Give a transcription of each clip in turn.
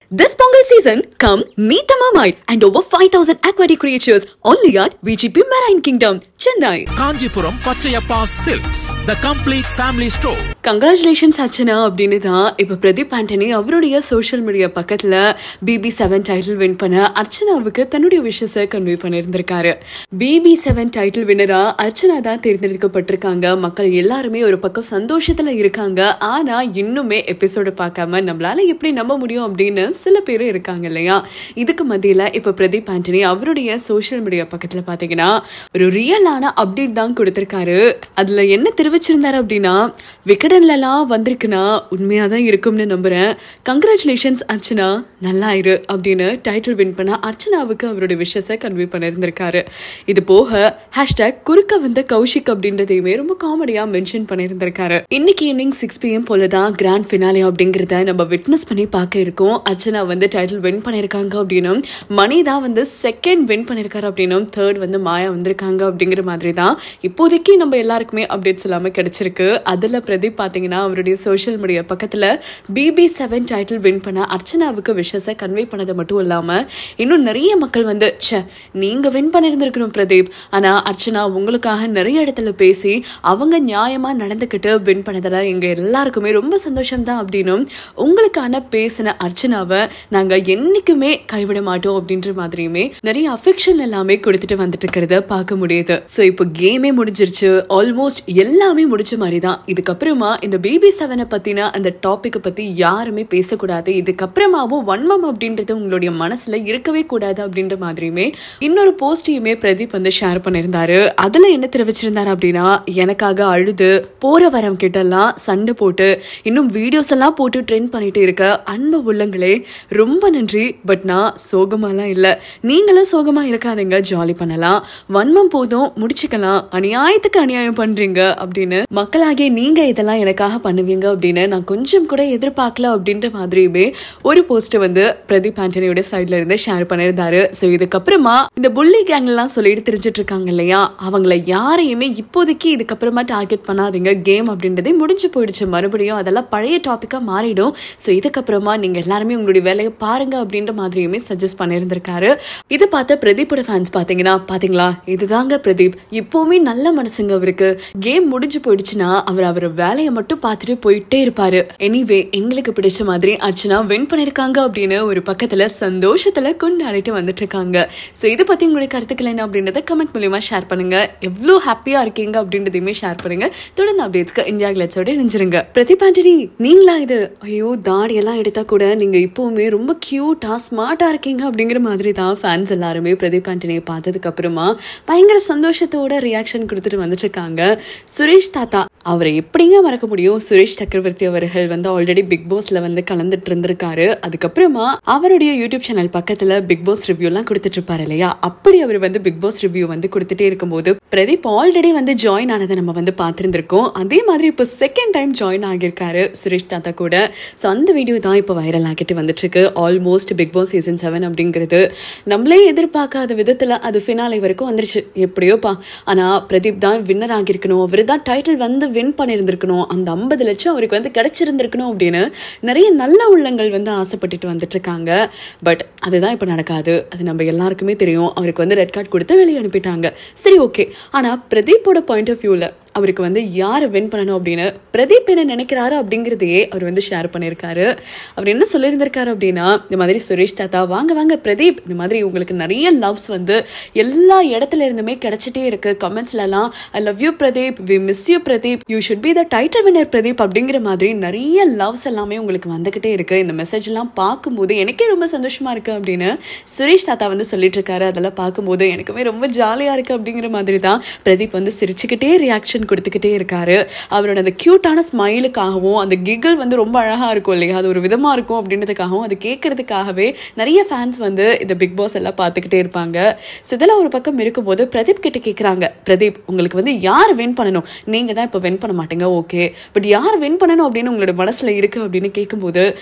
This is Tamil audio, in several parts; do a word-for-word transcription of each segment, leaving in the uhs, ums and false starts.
This Pongal season, come meet the mermaid and over five thousand aquatic creatures only at V G P Marine Kingdom, Chennai. Kanjipuram Pachayappa Silks, the complete family store. Congratulations Archana அப்படின்னு தான் இப்போ பிரதீப் ஆண்டனி அவருடைய சோஷியல் மீடியா பக்கத்துல B B seven title win பண்ண அர்ச்சனாவுக்கு தன்னுடைய விஷயத்தை கன்வே பண்ணியிருந்திருக்காரு. B B seven டைட்டில் வின்னரா அர்ச்சனா தான் தேர்ந்தெடுக்கப்பட்டிருக்காங்க. மக்கள் எல்லாருமே ஒரு பக்கம் சந்தோஷத்துல இருக்காங்க. ஆனா இன்னுமே எபிசோடு பார்க்காம நம்மளால எப்படி நம்ப முடியும் அப்படின்னு சில பேர் இருக்காங்க இல்லையா. இதுக்கு மத்தியில இப்ப பிரதீப் ஆண்டனி அவருடைய சோஷியல் மீடியா பக்கத்துல பாத்தீங்கன்னா ஒரு ரியலான அப்டேட் தான் கொடுத்திருக்காரு. அதுல என்ன தெரிவிச்சிருந்தாரு அப்படின்னா, விகடன்லாம் வந்திருக்குன்னா உண்மையாதான் இருக்கும்னு நம்புறேன். கங்க்ராச்சுலேஷன்ஸ் அர்ச்சனா, நல்லா இரு அப்படின்னு டைட்டில் வின் பண்ண அர்ச்சனாவுக்கு அவருடைய விஷயத்தை கன்வே பண்ணியிருந்திருக்காரு. இது போக ஹேஷ்டாக் குறுக்க வந்த கௌஷிக் அப்படின்றதையுமே ரொம்ப காமெடியா மென்ஷன் பண்ணியிருந்திருக்காரு. இன்னைக்கு ஈவினிங் சிக்ஸ் பிஎம் போலதான் கிராண்ட் ஃபினாலே அப்படிங்கறத நம்ம விட்னஸ் பண்ணி பார்க்க இருக்கோம். அர்ச்சனா வந்து டைட்டில் வின் பண்ணிருக்காங்க அப்படின்னும், மணி தான் வந்து செகண்ட் வின் பண்ணிருக்காரு அப்படின்னும், தேர்ட் வந்து மாயா வந்திருக்காங்க அப்படிங்கிற மாதிரி தான் இப்போதைக்கு நம்ம எல்லாருக்குமே அப்டேட்ஸ் எல்லாமே கிடைச்சிருக்கு. அதுல பிரதீப் பாத்தீங்கன்னா அவருடைய சோஷியல் மீடியா பக்கத்துல B B seven title win பண்ண அர்ச்சனாவுக்கு விஷயத்தை கன்வே பண்ணது மட்டும் இல்லாம இன்னும் நிறைய மக்கள் வந்து நீங்க வின் பண்ணிருந்திருக்கணும் பிரதீப், ஆனா அர்ச்சனா உங்களுக்காக நிறைய இடத்துல பேசி அவங்க நியாயமா நடந்துகிட்டு வின் பண்ணதுல எங்க எல்லாருக்குமே ரொம்ப சந்தோஷம் தான் அப்படின்னும், உங்களுக்கான பேசின அர்ச்சனாவை நாங்க என்னைக்குமே கைவிட மாட்டோம் அப்படின்ற மாதிரியுமே நிறைய அஃபெக்ஷன் எல்லாமே கொடுத்துட்டு வந்துட்டு இருக்கிறத பார்க்க முடியுது. சோ இப்போ கேமே முடிஞ்சிருச்சு, ஆல்மோஸ்ட் எல்லாமே முடிச்ச மாதிரி தான். இதுக்கப்புறமா இந்த B B seven பத்தின அந்த டாபிக் பத்தி யாருமே பேசக்கூடாது, இதுக்கப்புறமாவும் வன்மம் அப்படின்றது உங்களுடைய மனசுல இருக்கவே கூடாது அப்படின்ற மாதிரியுமே இன்னொரு போஸ்டையுமே பிரதீப் வந்து ஷேர் பண்ணியிருந்தாரு. அதுல என்ன தெரிவிச்சிருந்தாரு அப்படின்னா, எனக்காக அழுது போற வரம் கிட்ட எல்லாம் சண்டை போட்டு இன்னும் வீடியோஸ் எல்லாம் போட்டு ட்ரெண்ட் பண்ணிட்டு இருக்க அன்பு உள்ளங்களே ரொம்ப நன்றி. பட் நான் சோகமாலாம் இல்ல, நீங்களும் சோகமா இருக்காதீங்க, ஜாலி பண்ணலாம், வன்மம் போதும் முடிச்சுக்கலாம், அநியாயத்துக்கு அநியாயம் பண்றீங்க அப்படின்னு மக்களாகிய நீங்க இதெல்லாம் எனக்காக பண்ணுவீங்க அப்படின்னு நான் கொஞ்சம் கூட எதிர்பார்க்கல அப்படின்ற மாதிரியுமே ஒரு போஸ்ட் வந்து பிரதீப் ஆண்டனியோட சைட்ல இருந்து ஷேர் பண்ணியிருந்தாரு. சோ இதுக்கப்புறமா இந்த புள்ளி கேங் எல்லாம் சொல்லிட்டு தெரிஞ்சிட்டு இருக்காங்க இல்லையா, அவங்கள யாரையுமே இப்போதைக்கு இதுக்கப்புறமா டார்கெட் பண்ணாதீங்க, கேம் அப்படின்றதே முடிஞ்சு போயிடுச்சு, மறுபடியும் அதெல்லாம் பழைய டாபிக்கா மாறிடும். சோ இதுக்கப்புறமா நீங்க எல்லாருமே உங்களுடைய வேலையை பாருங்க அப்படின்ற மாதிரியுமே சஜஸ்ட் பண்ணியிருந்திருக்காரு. இதை பார்த்த பிரதீப்போட ஃபேன்ஸ் பாத்தீங்கன்னா, பாத்தீங்களா இதுதாங்க பிரதீப், இப்பவுமே நல்ல மனசுங்க அவருக்கு, கேம் முடிஞ்சு போயிடுச்சுன்னா அவர் அவர் வேலையை மட்டும் பார்த்துட்டு போயிட்டே இருப்பாரு. எனிவே எங்களுக்கு பிடிச்ச மாதிரி அர்ச்சனா வின் பண்ணிருக்காங்க அப்படின்னு ஒரு பக்கத்துல சந்தோஷத்துல கொண்டாடிட்டு வந்துட்டு இருக்காங்க. சோ இதை பத்தி உங்களுடைய கருத்துக்கள் என்ன அப்படின்றத கமெண்ட் மூலமா ஷேர் பண்ணுங்க. எவ்வளவு ஹாப்பியா இருக்கீங்க அப்படின்றதையுமே ஷேர் பண்ணுங்க. தொடர்ந்து அப்டேட்ஸ்க்கு இந்தியா கிளட்ஸோட இணைஞ்சிருங்க. பிரதீப் ஆண்டனி நீங்களா இது, ஐயோ தாடி எல்லாம் எடுத்தா கூட நீங்க இப்பவுமே ரொம்ப கியூட்டா ஸ்மார்ட்டா இருக்கீங்க அப்படிங்கிற மாதிரி தான் ஃபேன்ஸ் எல்லாருமே பிரதீப் ஆண்டனியை பார்த்ததுக்கு அப்புறமா பயங்கர சந்தோஷத்தோட ரியாக்ஷன் கொடுத்துட்டு வந்துட்டு இருக்காங்க. சுரேஷ் தாத்தா அவரை எப்படிங்க மறக்க முடியும், சுரேஷ் சக்கரவர்த்தி அவர்கள் வந்து ஆல்ரெடி பிக் பாஸ்ல வந்து கலந்துட்டு இருந்திருக்காரு. அதுக்கப்புறமா அவருடைய யூடியூப் சேனல் பக்கத்துல பிக் பாஸ் ரிவ்யூ எல்லாம் கொடுத்துட்டு இருப்பாரு இல்லையா, அப்படி அவர் வந்து பிக் பாஸ் ரிவ்யூ வந்து கொடுத்துட்டே இருக்கும்போது பிரதீப் ஆல்ரெடி வந்து ஜாயின் ஆனதை நம்ம வந்து பார்த்திருந்திருக்கோம். அதே மாதிரி இப்போ செகண்ட் டைம் ஜாயின் ஆகியிருக்காரு சுரேஷ் தாத்தா கூட. ஸோ அந்த வீடியோ தான் இப்போ வைரல் ஆகிட்டு வந்துட்டு இருக்கு. Almost big boss season seven அப்படிங்கிறது நம்மளே எதிர்பார்க்காத விதத்துல அது ஃபினாலே வரைக்கும் வந்துருச்சு. எப்படியோப்பா, ஆனா பிரதீப் தான் வின்னர் ஆகியிருக்கணும், அவரு தான் டைட்டில் வந்து வின் பண்ணியிருந்திருக்கணும், அந்த ஐம்பது லட்சம் அவருக்கு வந்து கிடைச்சிருந்திருக்கணும் அப்படின்னு நிறைய நல்ல உள்ளங்கள் வந்து ஆசைப்பட்டுட்டு வந்துட்டு இருக்காங்க. பட் அதுதான் இப்ப நடக்காது, அது நம்ம எல்லாருக்குமே தெரியும். அவருக்கு வந்து ரெட் கார்டு கொடுத்து வெளியே அனுப்பிட்டாங்க. சரி ஓகே, ஆனா பிரதீப்போட பாயிண்ட் ஆஃப் வியூல அவருக்கு வந்து யாரை வின் பண்ணணும் அப்படின்னு பிரதீப் என்ன நினைக்கிறாரு அப்படிங்கிறதையே அவர் வந்து ஷேர் பண்ணியிருக்காரு. அவர் என்ன சொல்லியிருந்திருக்காரு அப்படின்னா, இந்த மாதிரி சுரேஷ் தாத்தா வாங்க வாங்க பிரதீப், இந்த மாதிரி உங்களுக்கு நிறைய லவ்ஸ் வந்து எல்லா இடத்துல இருந்துமே கிடைச்சிட்டே இருக்கு. கமெண்ட்ஸ்ல எல்லாம் I love you Pradeep, we miss you Pradeep, you should be the title winner Pradeep அப்படிங்கிற மாதிரி நிறைய லவ்ஸ் எல்லாமே உங்களுக்கு வந்துகிட்டே இருக்கு. இந்த மெசேஜ் எல்லாம் பார்க்கும்போது எனக்கே ரொம்ப சந்தோஷமா இருக்கு அப்படின்னு சுரேஷ் தாத்தா வந்து சொல்லிட்டு இருக்காரு. அதெல்லாம் பார்க்கும்போது எனக்குமே ரொம்ப ஜாலியா இருக்கு அப்படிங்கிற மாதிரி தான் பிரதீப் வந்து சிரிச்சுக்கிட்டே ரியாக்ஷன் கொடுத்துக்கிட்டே இருக்காரு. அவரோட அந்த கியூட்டான ஸ்மைலுக்காகவும் அந்த கிகிள் வந்து ரொம்ப அழகா இருக்கும் இல்லையா, அது ஒரு விதமா இருக்கும் அப்படின்றதுக்காகவும் அது கேட்கறதுக்காகவே நிறைய ஃபேன்ஸ் வந்து இந்த பிக் பாஸ் எல்லாம் பார்த்துக்கிட்டே இருப்பாங்க. ஸோ இதெல்லாம் ஒரு பக்கம் இருக்கும்போது பிரதீப் கிட்ட கேட்குறாங்க, பிரதீப் உங்களுக்கு வந்து யார் வின் பண்ணணும், நீங்க தான் இப்போ வின் பண்ண மாட்டீங்க ஓகே, பட் யார் வின் பண்ணணும் அப்படின்னு உங்களோட மனசுல இருக்கு அப்படின்னு கேட்கும்போது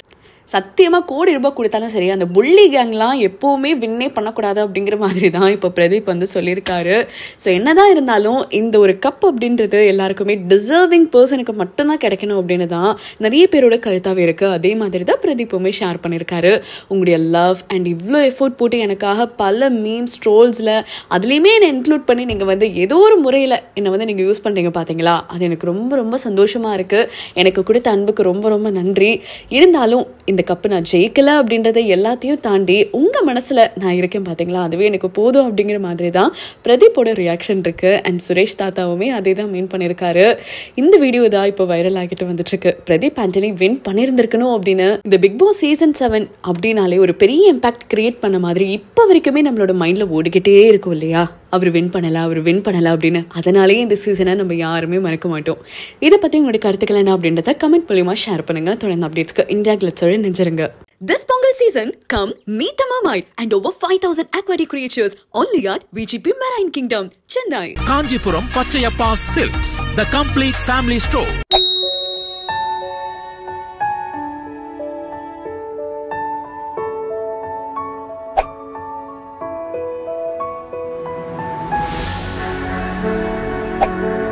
சத்தியமாக கோடி ரூபாய் கொடுத்தாலும் சரி அந்த புள்ளி கேங்லாம் எப்போவுமே வின்னே பண்ணக்கூடாது அப்படிங்கிற மாதிரி தான் இப்போ பிரதீப் வந்து சொல்லியிருக்காரு. ஸோ என்னதான் இருந்தாலும் இந்த ஒரு கப் அப்படின்றது எல்லாருக்குமே டிசர்விங் பர்சனுக்கு மட்டும்தான் கிடைக்கணும் அப்படின்னு தான் நிறைய பேரோட கருத்தாகவே இருக்குது. அதே மாதிரி தான் பிரதீப்புமே ஷேர் பண்ணியிருக்காரு. உங்களுடைய லவ் அண்ட் இவ்வளோ எஃபோர்ட் போட்டு எனக்காக பல மீம்ஸ் ட்ரோல்ஸில் அதுலேயுமே என்னை இன்க்ளூட் பண்ணி நீங்கள் வந்து ஏதோ ஒரு முறையில் என்னை வந்து நீங்கள் யூஸ் பண்ணுறீங்க பார்த்தீங்களா, அது எனக்கு ரொம்ப ரொம்ப சந்தோஷமாக இருக்குது. எனக்கு கொடுத்த அன்புக்கு ரொம்ப ரொம்ப நன்றி. இருந்தாலும் இந்த கப்பு நான் ஜெயிக்கல அப்படின்றத எல்லாத்தையும் தாண்டி உங்கள் மனசில் நான் இருக்கேன் பார்த்தீங்களா, அதுவே எனக்கு போதும் அப்படிங்கிற மாதிரி தான் பிரதீப்போட ரியாக்ஷன் இருக்குது. அண்ட் சுரேஷ் தாத்தாவுமே அதே தான் மீன் பண்ணியிருக்காரு. இந்த வீடியோ தான் இப்போ வைரல் ஆகிட்டு வந்துட்டுருக்கு. பிரதீப் ஆண்டனி வின் பண்ணியிருந்திருக்கணும் அப்படின்னு இந்த பிக் பாஸ் சீசன் செவன் அப்படின்னாலே ஒரு பெரிய இம்பாக்ட் கிரியேட் பண்ண மாதிரி இப்போ வரைக்குமே நம்மளோட மைண்டில் ஓடிக்கிட்டே இருக்கும் இல்லையா, அவர் வின் பண்ணலாம் அவர் வின் பண்ணலாம் அப்படின்னு. அதனாலேயே இந்த சீசனை நம்ம யாருமே மறக்க மாட்டோம். இதை பற்றி உங்களுடைய கருத்துக்கள் என்ன அப்படின்றத கமெண்ட் மூலியமா ஷேர் பண்ணுங்க. தொடர்ந்து அப்டேட்ஸ்க்கு இந்தியா கிளிட்ஸோட நெஞ்சிருங்க. This Pongal season, come meet the mermaid and over five thousand aquatic creatures only at V G P Marine Kingdom, Chennai. Kanjipuram Pachayappa Silks, the complete family store. Thank you.